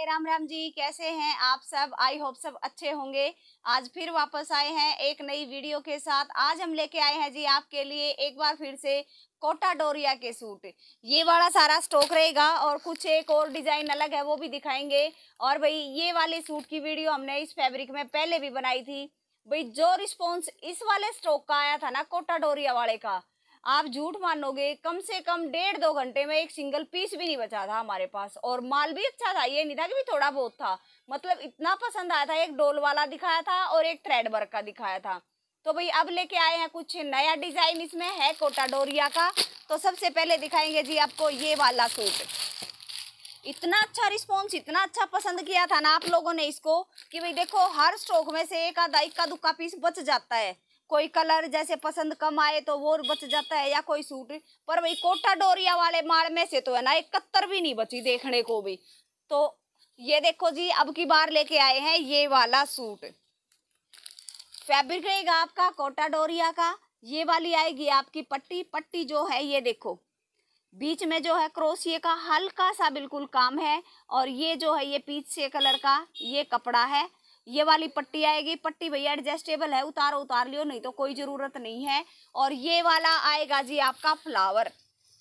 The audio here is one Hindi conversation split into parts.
राम राम जी, कैसे हैं आप सब। आई होप सब अच्छे होंगे। आज फिर वापस आए हैं एक नई वीडियो के साथ। आज हम लेके आए हैं जी आपके लिए एक बार फिर से कोटा डोरिया के सूट। ये वाला सारा स्टॉक रहेगा और कुछ एक और डिजाइन अलग है वो भी दिखाएंगे। और भाई ये वाले सूट की वीडियो हमने इस फैब्रिक में पहले भी बनाई थी। भाई जो रिस्पॉन्स इस वाले स्टॉक का आया था ना कोटा डोरिया वाले का, आप झूठ मानोगे, कम से कम 1.5-2 घंटे में एक सिंगल पीस भी नहीं बचा था हमारे पास। और माल भी अच्छा था, ये नहीं था कि भी थोड़ा बहुत था। मतलब इतना पसंद आया था। एक डोल वाला दिखाया था और एक थ्रेड वर्क का दिखाया था। तो भाई अब लेके आए हैं कुछ नया डिजाइन, इसमें है कोटा डोरिया का। तो सबसे पहले दिखाएंगे जी आपको ये वाला सूट। इतना अच्छा रिस्पॉन्स, इतना अच्छा पसंद किया था ना आप लोगों ने इसको कि भाई देखो हर स्टॉक में से एक आधा इक्का दुक्का पीस बच जाता है। कोई कलर जैसे पसंद कम आए तो वो बच जाता है या कोई सूट। पर भाई कोटा डोरिया वाले माल में से तो है ना 71 भी नहीं बची देखने को भी। तो ये देखो जी अब की बार लेके आए हैं ये वाला सूट। फैब्रिक रहेगा आपका कोटा डोरिया का। ये वाली आएगी आपकी पट्टी। पट्टी जो है ये देखो बीच में जो है क्रोशिये का हल्का सा बिल्कुल काम है। और ये जो है ये पीच से कलर का ये कपड़ा है। ये वाली पट्टी आएगी। पट्टी भैया एडजस्टेबल है, उतारो उतार लियो, नहीं तो कोई जरूरत नहीं है। और ये वाला आएगा जी आपका फ्लावर,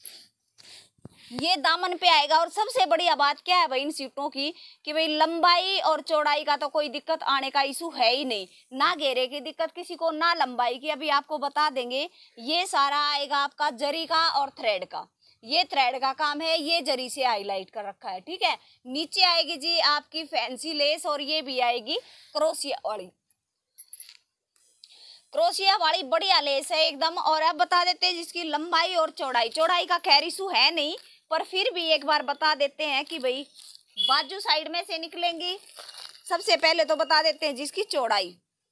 ये दामन पे आएगा। और सबसे बढ़िया बात क्या है भाई इन सीटों की कि भाई लंबाई और चौड़ाई का तो कोई दिक्कत आने का इशू है ही नहीं। ना घेरे की दिक्कत किसी को, ना लंबाई की। अभी आपको बता देंगे। ये सारा आएगा आपका जरी का और थ्रेड का। ये थ्रेड का काम है, ये जरी से हाईलाइट कर रखा है, ठीक है। नीचे आएगी जी आपकी फैंसी लेस और ये भी आएगी क्रोशिया वाली। क्रोशिया वाली बढ़िया लेस है एकदम। और अब बता देते हैं जिसकी लंबाई और चौड़ाई। चौड़ाई का खैर इशू है नहीं, पर फिर भी एक बार बता देते हैं कि भाई बाजू साइड में से निकलेंगी। सबसे पहले तो बता देते हैं जिसकी चौड़ाई।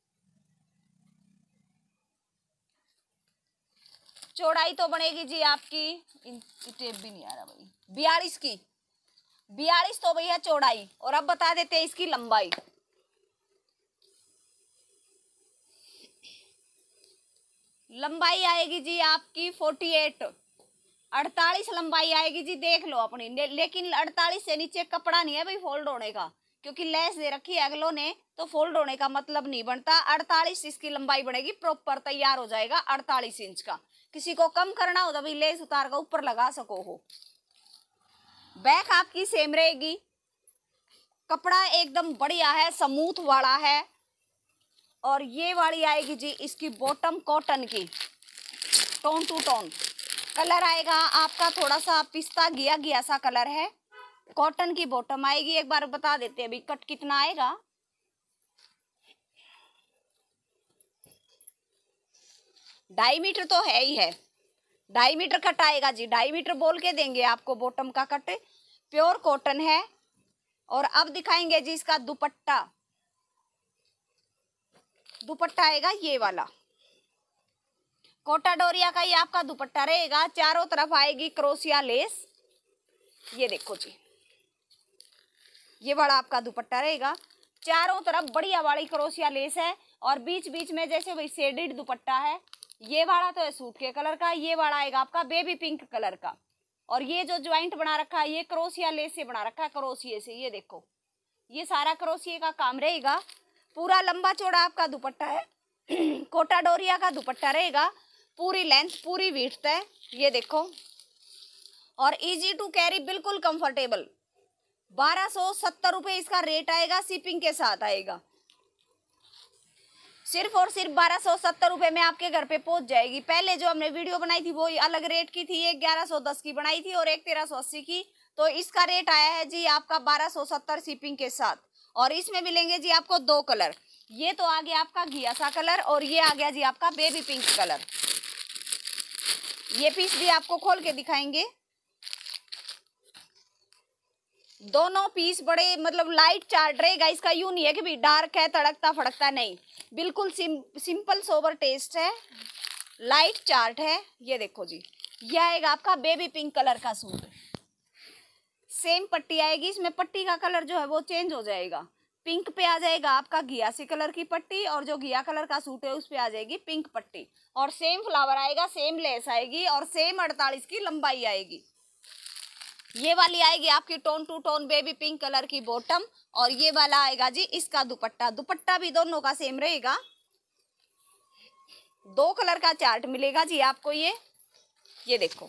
चौड़ाई तो बनेगी जी आपकी, टेप भी नहीं आ रहा भाई, 42 की। 42 तो भैया चौड़ाई। और अब बता देते हैं इसकी लंबाई। लंबाई आएगी जी आपकी 48, 48 लंबाई आएगी जी। देख लो अपनी। लेकिन 48 से नीचे कपड़ा नहीं है भाई फोल्ड होने का, क्योंकि लेस दे रखी है अगलों ने, तो फोल्ड होने का मतलब नहीं बनता। 48 इसकी लंबाई बनेगी, प्रॉपर तैयार हो जाएगा 48 इंच का। किसी को कम करना हो तो भाई लेस उतार कर ऊपर लगा सको हो। बैक आपकी सेम रहेगी। कपड़ा एकदम बढ़िया है, स्मूथ वाला है। और ये वाली आएगी जी इसकी बॉटम कॉटन की, टोन टू टोन कलर आएगा आपका। थोड़ा सा पिस्ता गिया गिया सा कलर है। कॉटन की बॉटम आएगी। एक बार बता देते हैं अभी कट कितना आएगा। 2.5 मीटर तो है ही है। 2.5 मीटर कट आएगा जी। 2.5 मीटर बोल के देंगे आपको बॉटम का कट। प्योर कॉटन है। और अब दिखाएंगे जी इसका दुपट्टा। दुपट्टा आएगा ये वाला कोटा डोरिया का। ये आपका दुपट्टा रहेगा। चारों तरफ आएगी क्रोशिया लेस। ये देखो जी ये वाला आपका दुपट्टा रहेगा। चारों तरफ बढ़िया वाली क्रोशिया लेस है। और बीच बीच में जैसे वही शेडेड दुपट्टा है। ये वाला तो है सूट के कलर का। ये वाला आएगा आपका बेबी पिंक कलर का। और ये जो ज्वाइंट बना रखा है ये क्रोशिया लेस से बना रखा है, क्रोशिये से। ये देखो ये सारा क्रोशिये का काम रहेगा। पूरा लंबा चौड़ा आपका दुपट्टा है। कोटा डोरिया का दुपट्टा रहेगा। पूरी लेंथ पूरी विड्थ है। ये देखो। और इजी टू कैरी, बिल्कुल कंफर्टेबल। 1270 रुपए इसका रेट आएगा, शिपिंग के साथ आएगा। सिर्फ और सिर्फ 1270 रुपए में आपके घर पे पहुंच जाएगी। पहले जो हमने वीडियो बनाई थी वो अलग रेट की थी। एक 1110 की बनाई थी और एक 1380 की। तो इसका रेट आया है जी आपका 1270 शिपिंग के साथ। और इसमें मिलेंगे जी आपको 2 कलर। ये तो आ गया आपका घिया सा कलर और ये आ गया जी आपका बेबी पिंक कलर। ये पीस भी आपको खोल के दिखाएंगे। दोनों पीस बड़े मतलब लाइट चार्ट रहेगा इसका। यूं नहीं है कि भी डार्क है तड़कता फड़कता, नहीं, बिल्कुल सिंपल सोबर टेस्ट है, लाइट चार्ट है। ये देखो जी ये आएगा आपका बेबी पिंक कलर का सूट। सेम पट्टी आएगी। इसमें पट्टी का कलर जो है वो चेंज हो जाएगा। पिंक पे आ जाएगा आपका घियासी कलर की पट्टी और जो घिया कलर का सूट है उस पे आ जाएगी पिंक पट्टी। और सेम फ्लावर आएगा, सेम लेस आएगी और सेम 48 की लंबाई आएगी। ये वाली आएगी आपकी tone to tone baby pink colour की बॉटम, और ये वाला आएगा जी इसका दुपट्टा। दुपट्टा भी दोनों का सेम रहेगा, 2 कलर का चार्ट मिलेगा जी आपको। ये देखो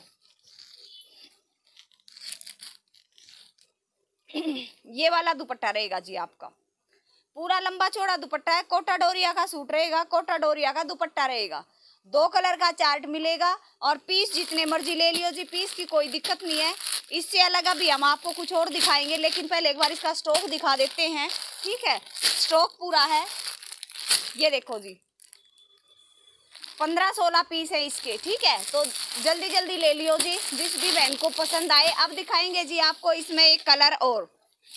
ये वाला दुपट्टा रहेगा जी आपका, पूरा लंबा चौड़ा दुपट्टा है, कोटा डोरिया का सूट रहेगा, कोटा डोरिया का दुपट्टा रहेगा, 2 कलर का चार्ट मिलेगा, और पीस जितने मर्जी ले लियो जी, पीस की कोई दिक्कत नहीं है। इससे अलग अभी हम आपको कुछ और दिखाएंगे, लेकिन पहले एक बार इसका स्टॉक दिखा देते हैं, ठीक है। स्टॉक पूरा है, ये देखो जी 15-16 पीस है इसके, ठीक है। तो जल्दी जल्दी ले लियो जी, जिस भी बहन को पसंद आए। अब दिखाएंगे जी आपको इसमें एक कलर और,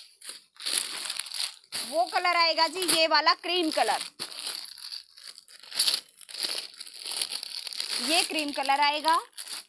वो कलर आएगा जी ये वाला क्रीम कलर, ये क्रीम कलर आएगा,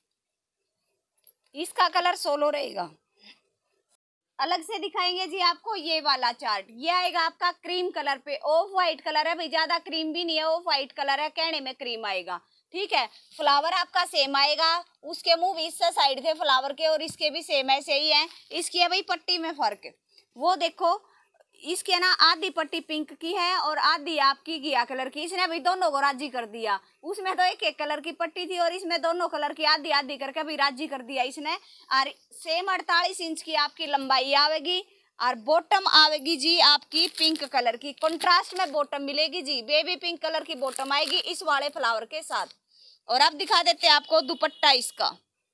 इसका कलर सोलो रहेगा। अलग से दिखाएंगे जी आपको ये वाला चार्ट, ये आएगा आपका क्रीम कलर पे, ऑफ वाइट कलर है भाई, ज्यादा क्रीम भी नहीं है, ऑफ वाइट कलर है, कहने में क्रीम आएगा, ठीक है। फ्लावर आपका सेम आएगा, उसके मुंह भी इससे साइड थे फ्लावर के, और इसके भी सेम ऐसे ही है। इसकी है भाई पट्टी में फर्क, वो देखो इसके ना आधी पट्टी पिंक की है और आधी आपकी घिया कलर की, इसने अभी दोनों को राजी कर दिया। उसमें तो एक कलर की पट्टी थी और इसमें दोनों कलर की आधी आधी करके अभी राजी कर दिया इसने। और सेम 48 इंच की आपकी लंबाई आवेगी, और बॉटम आवेगी जी आपकी पिंक कलर की, कंट्रास्ट में बॉटम मिलेगी जी, बेबी पिंक कलर की बॉटम आएगी इस वाले फ्लावर के साथ। और अब दिखा देते हैं आपको दुपट्टा इसका।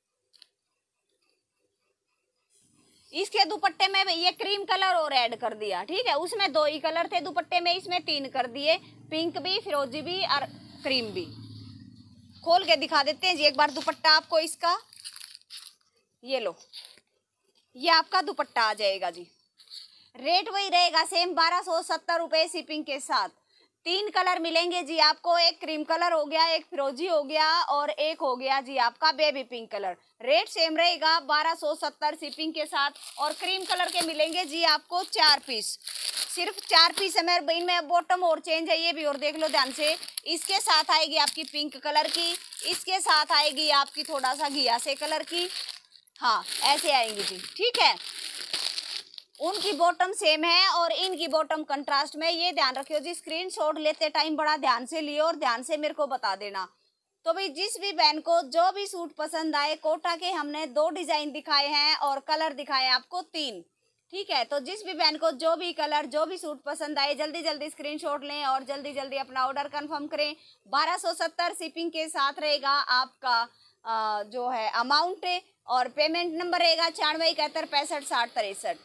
इसके दुपट्टे में ये क्रीम कलर और ऐड कर दिया, ठीक है। उसमें 2 ही कलर थे दुपट्टे में, इसमें 3 कर दिए, पिंक भी, फिरोजी भी और क्रीम भी। खोल के दिखा देते हैं जी एक बार दुपट्टा आपको इसका, ये लो, ये आपका दुपट्टा आ जाएगा जी। रेट वही रहेगा सेम 1270 रुपये शिपिंग के साथ। 3 कलर मिलेंगे जी आपको, एक क्रीम कलर हो गया, एक फिरोजी हो गया, और एक हो गया जी आपका baby pink colour. Rate same रहेगा 1270 शिपिंग के साथ। और क्रीम कलर के मिलेंगे जी आपको 4 पीस, सिर्फ 4 पीस है मेरे बहन में। बॉटम और चेंज है, ये भी और देख लो ध्यान से। इसके साथ आएगी आपकी पिंक कलर की, इसके साथ आएगी आपकी थोड़ा सा घिया से कलर की, हाँ ऐसे आएंगी जी, ठीक है। उनकी बॉटम सेम है और इनकी बॉटम कंट्रास्ट में, ये ध्यान रखियो जी। स्क्रीनशॉट लेते टाइम बड़ा ध्यान से लियो और ध्यान से मेरे को बता देना। तो भाई जिस भी बहन को जो भी सूट पसंद आए, कोटा के हमने 2 डिजाइन दिखाए हैं और कलर दिखाए आपको 3, ठीक है। तो जिस भी बहन को जो भी कलर जो भी सूट पसंद आए, जल्दी जल्दी स्क्रीनशॉट लें और जल्दी जल्दी अपना ऑर्डर कंफर्म करें। 1270 शिपिंग के साथ रहेगा आपका जो है अमाउंट, और पेमेंट नंबर रहेगा 9671656063।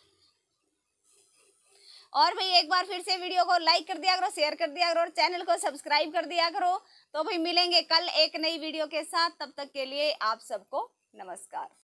और भाई एक बार फिर से वीडियो को लाइक कर दिया करो, शेयर कर दिया करो, और चैनल को सब्सक्राइब कर दिया करो। तो भाई मिलेंगे कल एक नई वीडियो के साथ, तब तक के लिए आप सबको नमस्कार।